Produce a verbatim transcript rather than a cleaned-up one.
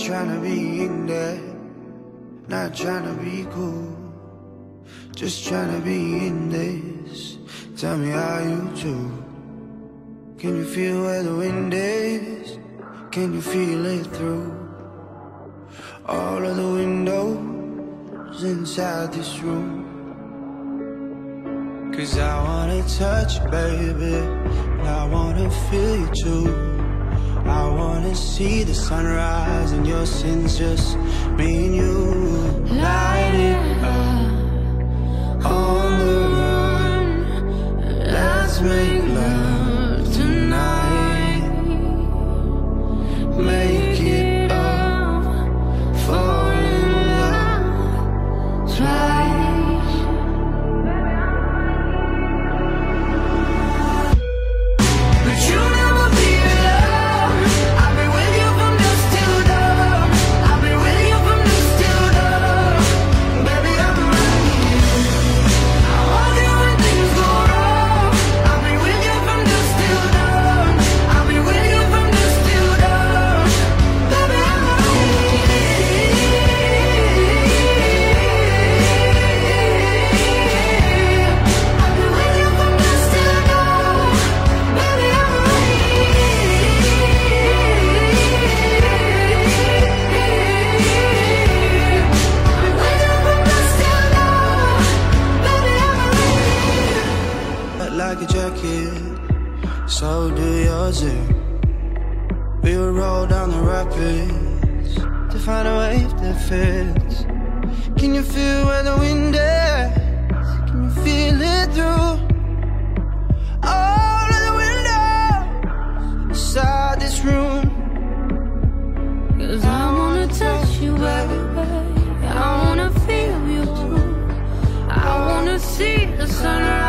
trying to be in there, not trying to be cool, just trying to be in this. Tell me how you do. Can you feel where the wind is? Can you feel it through all of the windows inside this room? Cause I wanna touch you, baby, and I wanna feel you too. I wanna see the sunrise and your sins, just me and you. Light it up on the run. Let's make love tonight. Make it up, fall in love twice. But you never be alone. I've been with you from dusk till dawn. I've been with you from dusk till dawn. Baby, I've been right here. I want you when things go wrong. I've been with you from dusk till dawn. I've been with you from dusk till dawn. Baby, I'm right here. I've been with you from dusk till dawn. Baby, I'm right like a jacket, so do yours. eh? We would roll down the rapids to find a wave that fits. Can you feel where the wind is? Can you feel it through all of the windows inside this room? Cause I wanna touch you, baby. I wanna feel you too. I wanna see the sunrise